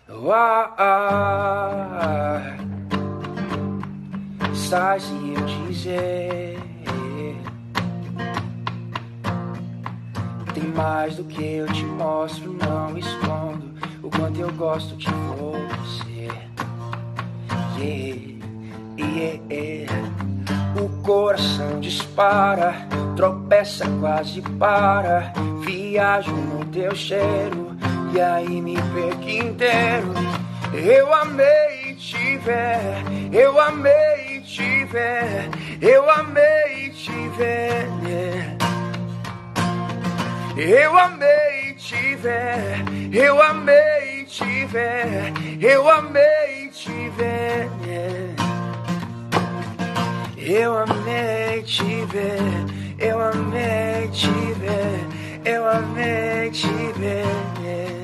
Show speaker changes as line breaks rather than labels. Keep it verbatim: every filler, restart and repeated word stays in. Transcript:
Ah, ah, sai se eu dizer, tem mais do que eu te mostro, não escondo o quanto eu gosto de você. Yeah, yeah, yeah. O coração dispara, tropeça, quase para. Viajo no teu cheiro e aí me perco inteiro. Eu amei te ver, eu amei te ver, eu amei te ver. Eu amei te ver, eu amei te ver, eu amei te ver. Eu amei te ver, eu amei te ver, eu amei te ver.